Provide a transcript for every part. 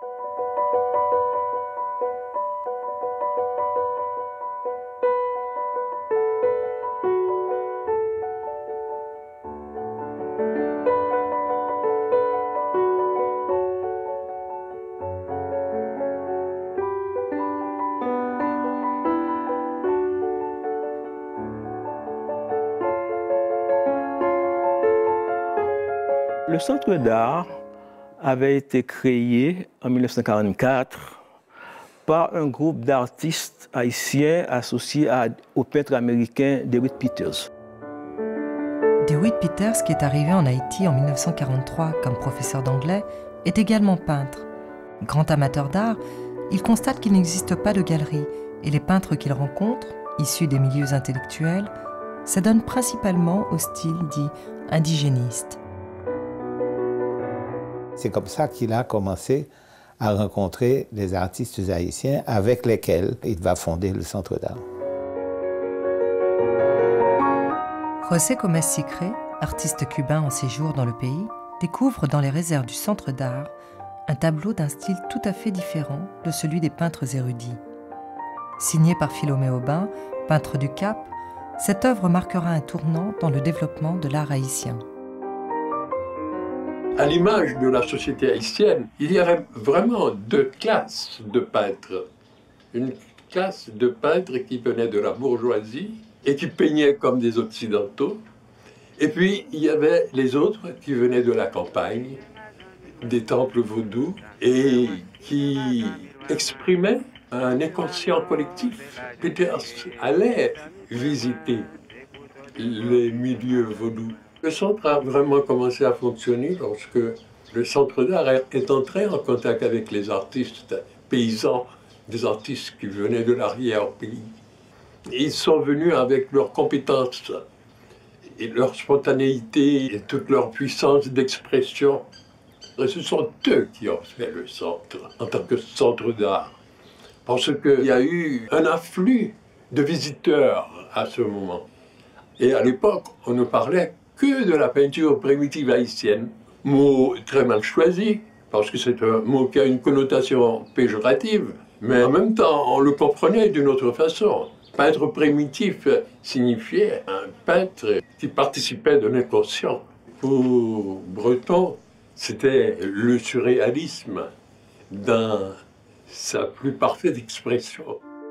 Le Centre d'art avait été créé en 1944 par un groupe d'artistes haïtiens associés au peintre américain DeWitt Peters. DeWitt Peters, qui est arrivé en Haïti en 1943 comme professeur d'anglais, est également peintre. Grand amateur d'art, il constate qu'il n'existe pas de galerie et les peintres qu'il rencontre, issus des milieux intellectuels, s'adonnent principalement au style dit indigéniste. C'est comme ça qu'il a commencé à rencontrer des artistes haïtiens avec lesquels il va fonder le Centre d'art. José Gómez Sicré, artiste cubain en séjour dans le pays, découvre dans les réserves du Centre d'art un tableau d'un style tout à fait différent de celui des peintres érudits. Signé par Philomé Aubin, peintre du Cap, cette œuvre marquera un tournant dans le développement de l'art haïtien. À l'image de la société haïtienne, il y avait vraiment deux classes de peintres. Une classe de peintres qui venaient de la bourgeoisie et qui peignaient comme des occidentaux. Et puis, il y avait les autres qui venaient de la campagne, des temples vaudous, et qui exprimaient un inconscient collectif. Peters allait visiter les milieux vaudous. Le centre a vraiment commencé à fonctionner lorsque le Centre d'art est entré en contact avec les artistes paysans, des artistes qui venaient de l'arrière-pays. Ils sont venus avec leurs compétences et leur spontanéité et toute leur puissance d'expression. Et ce sont eux qui ont fait le centre en tant que centre d'art. Parce qu'il y a eu un afflux de visiteurs à ce moment. Et à l'époque, on ne parlait que de la peinture primitive haïtienne. Mot très mal choisi, parce que c'est un mot qui a une connotation péjorative, mais en même temps, on le comprenait d'une autre façon. Peintre primitif signifiait un peintre qui participait de l'inconscient. Pour Breton, c'était le surréalisme dans sa plus parfaite expression.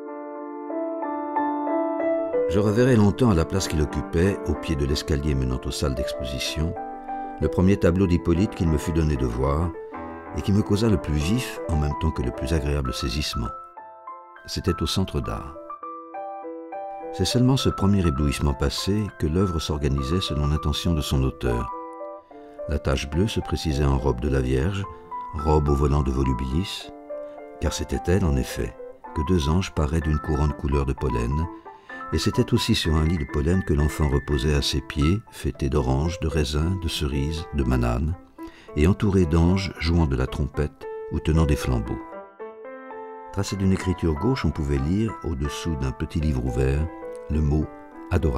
Je reverrai longtemps à la place qu'il occupait, au pied de l'escalier menant aux salles d'exposition, le premier tableau d'Hippolyte qu'il me fut donné de voir et qui me causa le plus vif en même temps que le plus agréable saisissement. C'était au Centre d'art. C'est seulement ce premier éblouissement passé que l'œuvre s'organisait selon l'intention de son auteur. La tache bleue se précisait en robe de la Vierge, robe au volant de Volubilis, car c'était elle, en effet, que deux anges paraient d'une couronne couleur de pollen, et c'était aussi sur un lit de pollen que l'enfant reposait à ses pieds, fêté d'oranges, de raisins, de cerises, de bananes, et entouré d'anges jouant de la trompette ou tenant des flambeaux. Tracé d'une écriture gauche, on pouvait lire, au-dessous d'un petit livre ouvert, le mot « Adoration ».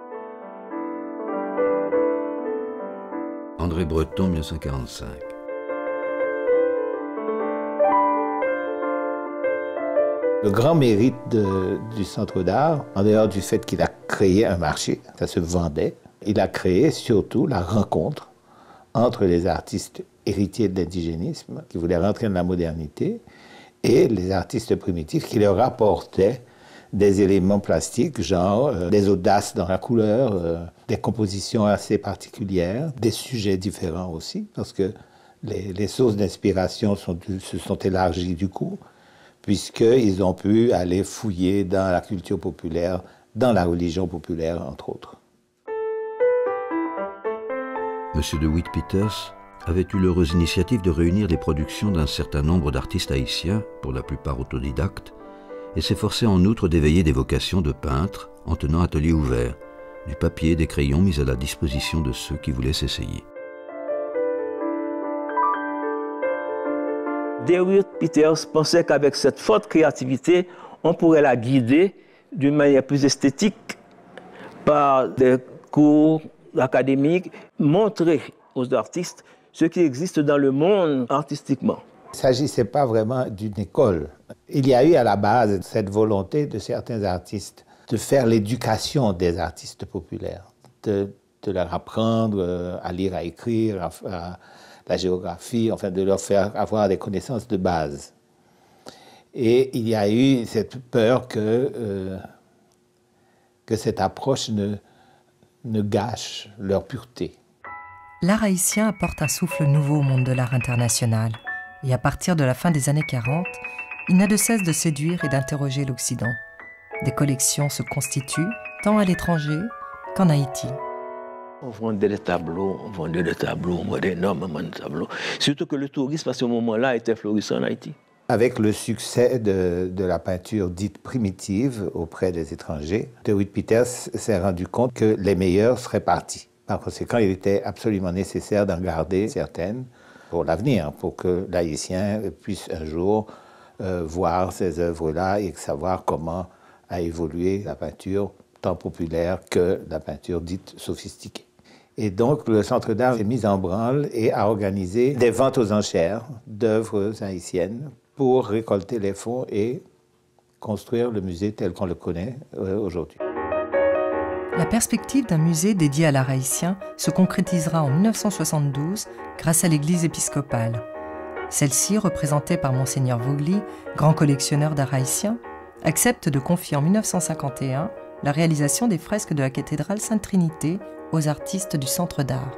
André Breton, 1945. Le grand mérite du Centre d'art, en dehors du fait qu'il a créé un marché, ça se vendait, il a créé surtout la rencontre entre les artistes héritiers de l'indigénisme, qui voulaient rentrer dans la modernité, et les artistes primitifs qui leur apportaient des éléments plastiques, genre des audaces dans la couleur, des compositions assez particulières, des sujets différents aussi, parce que les sources d'inspiration se sont élargies du coup, puisqu'ils ont pu aller fouiller dans la culture populaire, dans la religion populaire, entre autres. M. DeWitt Peters avait eu l'heureuse initiative de réunir les productions d'un certain nombre d'artistes haïtiens, pour la plupart autodidactes, et s'efforçait en outre d'éveiller des vocations de peintres en tenant atelier ouvert, du papier et des crayons mis à la disposition de ceux qui voulaient s'essayer. DeWitt Peters pensait qu'avec cette forte créativité, on pourrait la guider d'une manière plus esthétique par des cours académiques, montrer aux artistes ce qui existe dans le monde artistiquement. Il ne s'agissait pas vraiment d'une école. Il y a eu à la base cette volonté de certains artistes de faire l'éducation des artistes populaires, de leur apprendre à lire, à écrire, à la géographie, enfin de leur faire avoir des connaissances de base. Et il y a eu cette peur que cette approche ne gâche leur pureté. L'art haïtien apporte un souffle nouveau au monde de l'art international. Et à partir de la fin des années 40, il n'a de cesse de séduire et d'interroger l'Occident. Des collections se constituent, tant à l'étranger qu'en Haïti. On vendait des tableaux, énormément de tableaux. Surtout que le tourisme, à ce moment-là, était florissant en Haïti. Avec le succès de la peinture dite primitive auprès des étrangers, DeWitt Peters s'est rendu compte que les meilleurs seraient partis. Par conséquent, il était absolument nécessaire d'en garder certaines pour l'avenir, pour que l'Haïtien puisse un jour voir ces œuvres-là et savoir comment a évolué la peinture tant populaire que la peinture dite sophistiquée. Et donc, le Centre d'art s'est mis en branle et a organisé des ventes aux enchères d'œuvres haïtiennes pour récolter les fonds et construire le musée tel qu'on le connaît aujourd'hui. La perspective d'un musée dédié à l'art haïtien se concrétisera en 1972 grâce à l'église épiscopale. Celle-ci, représentée par Monseigneur Vogli, grand collectionneur d'art haïtien, accepte de confier en 1951 la réalisation des fresques de la cathédrale Sainte-Trinité aux artistes du Centre d'art.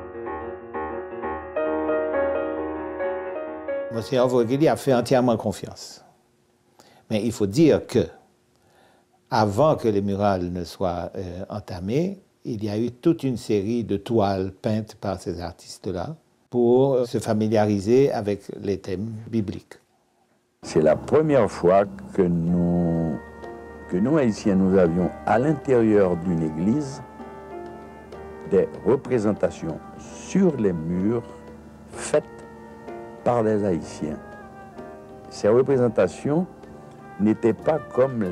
Monseigneur Vogli a fait entièrement confiance. Mais il faut dire que, avant que les murales ne soient entamées, il y a eu toute une série de toiles peintes par ces artistes-là pour se familiariser avec les thèmes bibliques. C'est la première fois que nous Haïtiens, nous avions à l'intérieur d'une église des représentations sur les murs faites par les Haïtiens. Ces représentations n'étaient pas comme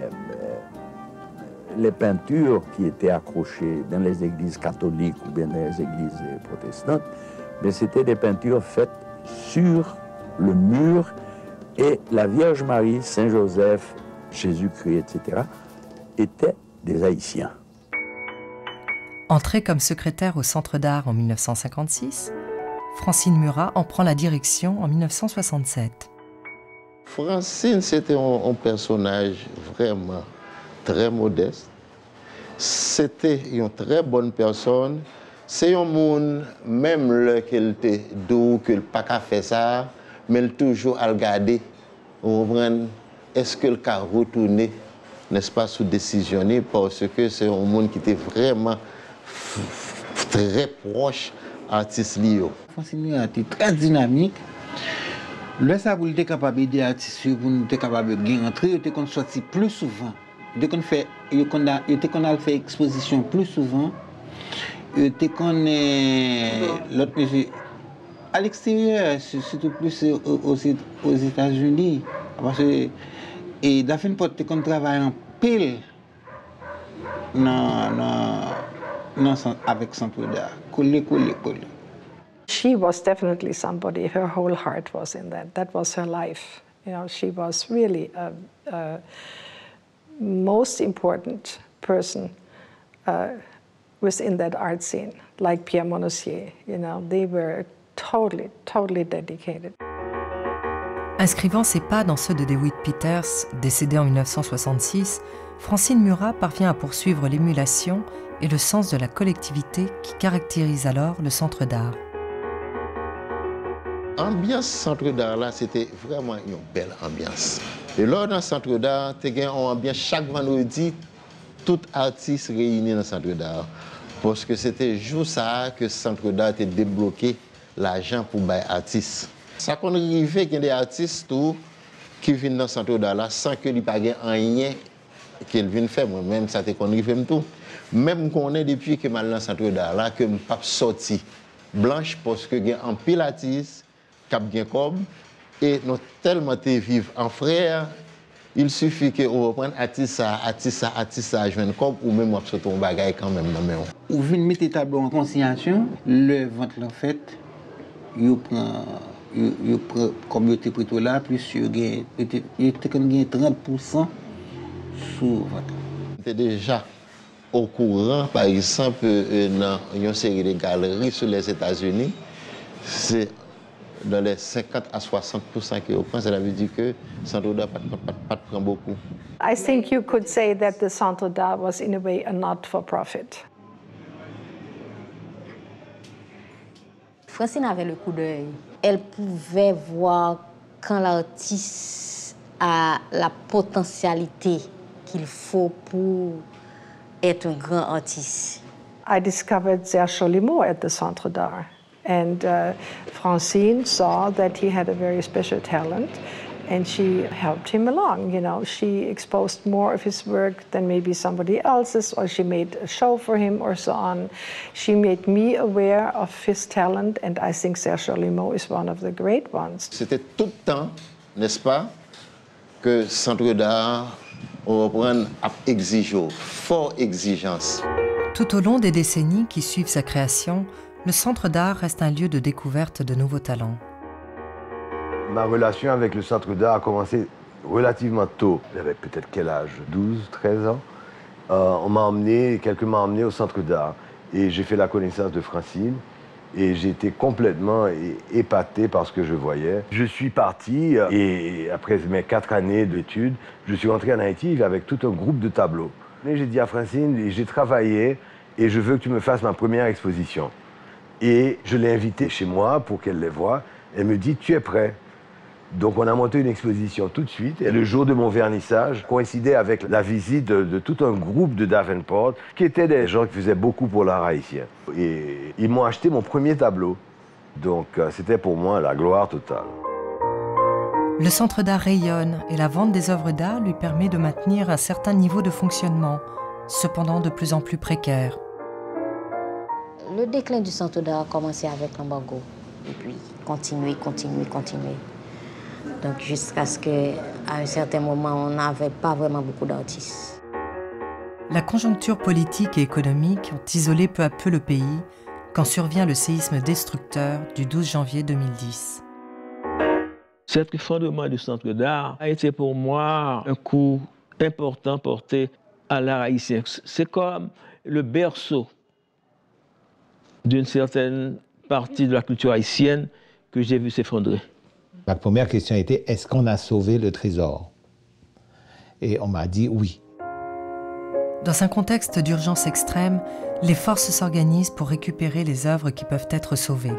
les peintures qui étaient accrochées dans les églises catholiques ou bien dans les églises protestantes, mais c'était des peintures faites sur le mur et la Vierge Marie, Saint Joseph, Jésus-Christ, etc., étaient des Haïtiens. Entrée comme secrétaire au Centre d'art en 1956, Francine Murat en prend la direction en 1967. Francine, c'était un personnage vraiment très modeste. C'était une très bonne personne. C'est un monde, même lequel était doux, qu'il n'a pas qu'à faire ça, mais il toujours à regarder. Est-ce que le cas retourné, n'est-ce pas, sous décisionné, parce que c'est un monde qui était vraiment très proche artiste Lio. Francine était très dynamique. Le ça vous êtes capable d'aider artistes, vous êtes capable de rentrer, vous êtes sorti plus souvent. Vous êtes fait exposition plus souvent. Vous êtes l'autre musée à l'extérieur, surtout plus aux États-Unis. Parce que et Daphne Porte qu'on travaille en pile avec Centre d'art. Coller. She was definitely somebody, her whole heart was in that. That was her life. You know, she was really a most important person within that art scene, like Pierre Monossier. You know, they were totally dedicated. Inscrivant ses pas dans ceux de DeWitt Peters, décédé en 1966, Francine Murat parvient à poursuivre l'émulation et le sens de la collectivité qui caractérise alors le Centre d'art. L'ambiance Centre d'art là, c'était vraiment une belle ambiance. Et lors d'un Centre d'art, tu as une ambiance chaque vendredi, tout artiste réunis dans le Centre d'art. Parce que c'était juste ça que le Centre d'art a débloqué l'argent pour les artistes. Ça qu'on arrivait qu'il y a des artistes qui viennent dans le Centre d'art là sans que n'y ait rien qu'ils viennent faire. Moi-même, ça qu'on arrive tout. Même qu'on est depuis que je suis dans le Centre d'art là, que je ne suis pas sorti blanche parce que il y a un pile artiste qui a bien comme et nous tellement vivre en frère. Il suffit que on reprenne artiste ça, je viens comme ou même on sortir un bagage quand même dans même. Ou venez mettre tableau en consignation, le vente en fait, il prend comme il était plutôt là, plus il était comme 30% sur était déjà au courant, par exemple, dans une série de galeries sur les États-Unis, c'est dans les 50 à 60% qui prend, cela veut dire que Centre d'Art ne prend beaucoup. I think you could say that the Centre d'Art was in a way a not-for-profit. Francine avait le coup d'œil. Elle pouvait voir quand l'artiste a la potentialité qu'il faut pour être un grand artiste. I discovered Serge Cholimaux at the Centre d'Art. And Francine saw that he had a very special talent, and she helped him along. You know, she exposed more of his work than maybe somebody else's, or she made a show for him, or so on. She made me aware of his talent, and I think Serge Cholimaux is one of the great ones. C'était tout le temps, n'est-ce pas, que Centre d'Art reprend à exiger, fort exigence. Tout au long des décennies qui suivent sa création, le Centre d'Art reste un lieu de découverte de nouveaux talents. Ma relation avec le Centre d'Art a commencé relativement tôt. J'avais peut-être quel âge? 12, 13 ans. Quelqu'un m'a emmené au Centre d'Art et j'ai fait la connaissance de Francine et j'ai été complètement épaté par ce que je voyais. Je suis parti et après mes 4 années d'études, je suis rentré en Haïti avec tout un groupe de tableaux. Et j'ai dit à Francine, j'ai travaillé et je veux que tu me fasses ma première exposition. Et je l'ai invitée chez moi pour qu'elle les voie. Elle me dit, tu es prêt? Donc on a monté une exposition tout de suite. Et le jour de mon vernissage coïncidait avec la visite de tout un groupe de Davenport, qui étaient des gens qui faisaient beaucoup pour l'art haïtien. Et ils m'ont acheté mon premier tableau. Donc c'était pour moi la gloire totale. Le Centre d'Art rayonne et la vente des œuvres d'art lui permet de maintenir un certain niveau de fonctionnement, cependant de plus en plus précaire. Le déclin du Centre d'Art a commencé avec l'embargo. Et puis, continuer. Donc, jusqu'à ce qu'à un certain moment, on n'avait pas vraiment beaucoup d'artistes. La conjoncture politique et économique ont isolé peu à peu le pays quand survient le séisme destructeur du 12 janvier 2010. Cet effondrement du Centre d'Art a été pour moi un coup important porté à l'art haïtien. C'est comme le berceau d'une certaine partie de la culture haïtienne que j'ai vu s'effondrer. La première question était, est-ce qu'on a sauvé le trésor? Et on m'a dit oui. Dans un contexte d'urgence extrême, les forces s'organisent pour récupérer les œuvres qui peuvent être sauvées.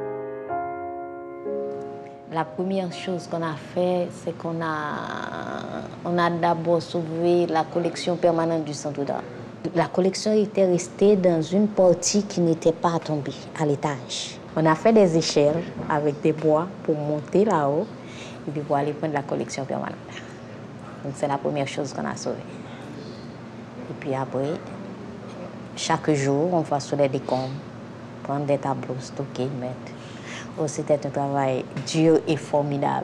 La première chose qu'on a fait, c'est qu'on a d'abord sauvé la collection permanente du Centre d'Art. La collection était restée dans une partie qui n'était pas tombée, à l'étage. On a fait des échelles avec des bois pour monter là-haut et puis pour aller prendre la collection permanente. Donc c'est la première chose qu'on a sauvée. Et puis après, chaque jour, on va sur les décombres, prendre des tableaux, stocker, mettre. Oh, c'était un travail dur et formidable.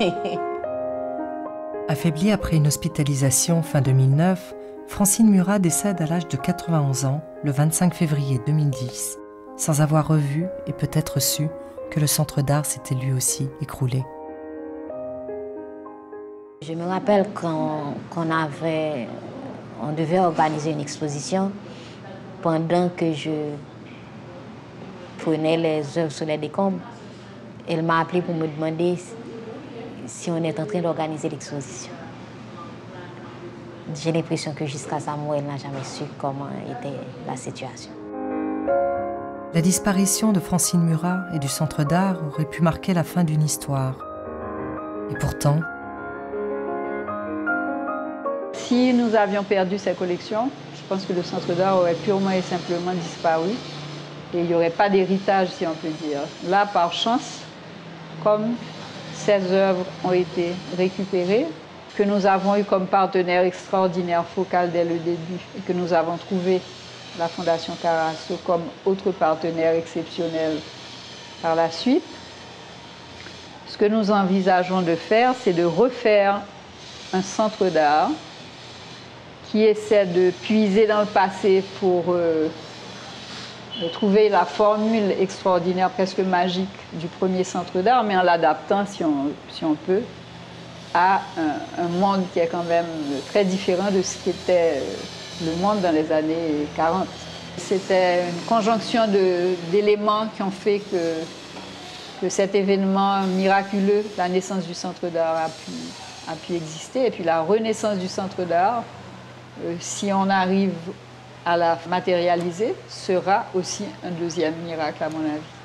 Affaiblie après une hospitalisation fin 2009, Francine Murat décède à l'âge de 91 ans, le 25 février 2010, sans avoir revu et peut-être su que le Centre d'Art s'était lui aussi écroulé. Je me rappelle quand on devait organiser une exposition, pendant que je prenais les œuvres sur les décombres, elle m'a appelé pour me demander si on est en train d'organiser l'exposition. J'ai l'impression que jusqu'à sa mort, elle n'a jamais su comment était la situation. La disparition de Francine Murat et du Centre d'Art aurait pu marquer la fin d'une histoire. Et pourtant... Si nous avions perdu ces collections, je pense que le Centre d'Art aurait purement et simplement disparu. Et il n'y aurait pas d'héritage, si on peut dire. Là, par chance, comme ces œuvres ont été récupérées, que nous avons eu comme partenaire extraordinaire Focal dès le début, et que nous avons trouvé la Fondation Carasso comme autre partenaire exceptionnel par la suite, ce que nous envisageons de faire, c'est de refaire un centre d'art qui essaie de puiser dans le passé pour trouver la formule extraordinaire, presque magique du premier centre d'art, mais en l'adaptant, si on peut, à un monde qui est quand même très différent de ce qu'était le monde dans les années 40. C'était une conjonction d'éléments qui ont fait que cet événement miraculeux, la naissance du centre d'art, a pu exister. Et puis la renaissance du centre d'art, si on arrive à la matérialiser, sera aussi un deuxième miracle, à mon avis.